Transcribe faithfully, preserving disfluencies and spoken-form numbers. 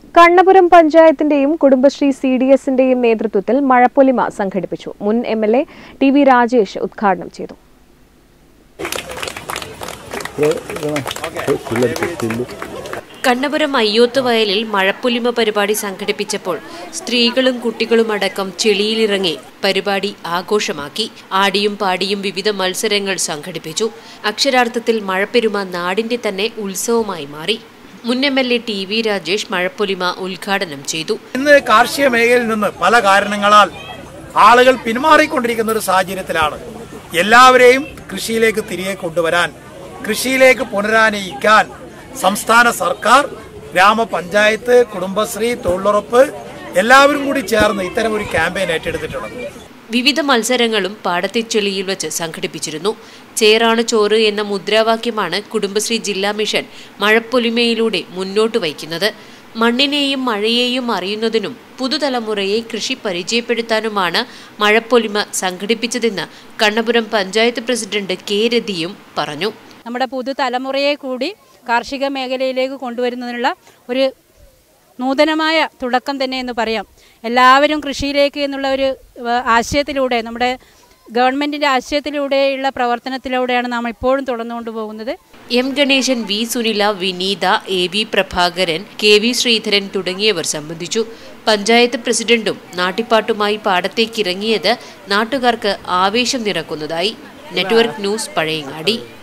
കണ്ണപുരം പഞ്ചായത്തിന്റെയും Kudumbashree C D എസിന്റെയും നേതൃത്വത്തിൽ മഴപ്പൊലിമ സംഘടിപ്പിച്ചു. മുൻ M L A T V Rajesh ഉദ്ഘാടനം ചെയ്തു. കണ്ണപുരം അയ്യോത്ത് വയലിൽ മഴപ്പൊലിമ പരിപാടി സംഘടിപ്പിച്ചപ്പോൾ സ്ത്രീകളും കുട്ടികളുമടക്കം ചെളിയിലിറങ്ങി പരിപാടി ആഘോഷമാക്കി. ആടിയും പാടിയും വിവിധ മത്സരങ്ങൾ സംഘടിപ്പിച്ചു. അക്ഷരാർത്ഥത്തിൽ മഴപ്പെരുമ നാടിന്റെ തന്നെ ഉത്സവമായി മാറി. മുൻ M L A T V Rajesh മഴപ്പൊലിമ ഉദ്ഘാടനം ചെയ്തു. ഇന്ന് കാർഷിക മേഖലയിൽ നിന്ന് പല കാരണങ്ങളാൽ ആളുകൾ പിന്മാറിക്കൊണ്ടിരിക്കുന്ന ഒരു സാഹചര്യത്തിലാണ്. എല്ലാവരെയും കൃഷിയിലേക്ക് തിരികെ കൊണ്ടുവരാൻ, കൃഷിയിലേക്ക് പുനരാനയിക്കാൻ സംസ്ഥാന സർക്കാർ, ഗ്രാമപഞ്ചായത്ത്, കുടുംബശ്രീ, തൊഴിലുറപ്പ് എല്ലാവരും കൂടി ചേർന്ന് ഇത്തരം ഒരു ക്യാമ്പയിൻ ഏറ്റെടുത്തിട്ടുണ്ട്. വിവിധ മത്സരങ്ങളും പാടത്തെ ചെളിയിൽ വെച്ച് സംഘടിപ്പിച്ചിരുന്നു. ചേറാണ് ചോറ് എന്ന മുദ്രാവാക്യമാണ് കുടുംബശ്രീ ജില്ലാ മിഷൻ മഴപ്പൊലിമയിലൂടെ മുന്നോട്ട് വയ്ക്കുന്നത്. മണ്ണിനെയും മഴയെയും അറിയുന്നതിനും പുതുതലമുറയെ കൃഷി പരിചയപ്പെടുത്താനുമാണ് മഴപ്പൊലിമ സംഘടിപ്പിച്ചതെന്ന് കണ്ണപുരം പഞ്ചായത്ത് പ്രസിഡന്റ് കെ രതിയും പറഞ്ഞു. നമ്മുടെ പുതുതലമുറയെ കൂടി കാർഷിക മേഖലയിലേക്ക് കൊണ്ടുവരുന്നതിനുള്ള ഒരു നൂതനമായ തുടക്കം തന്നെ എന്ന് പറയാം. എല്ലാവരും കൃഷിയിലേക്ക് എന്നുള്ള ഒരു ആശയത്തിലൂടെ, നമ്മുടെ ഗവൺമെന്റിന്റെ ആശയത്തിലൂടെയുള്ള പ്രവർത്തനത്തിലൂടെയാണ് നാം ഇപ്പോഴും തുടർന്നുകൊണ്ടു പോകുന്നത്. M Ganesan, V Sunila, Vineetha, A V Prabhakaran, K V Sreedharan തുടങ്ങിയവർ സംബന്ധിച്ചു. പഞ്ചായത്ത് പ്രസിഡന്റും നാട്ടിപ്പാട്ടുമായി പാടത്തേക്കിറങ്ങിയത് നാട്ടുകാർക്ക് ആവേശം നിറക്കുന്നതായി. Network news, Pazhayangadi.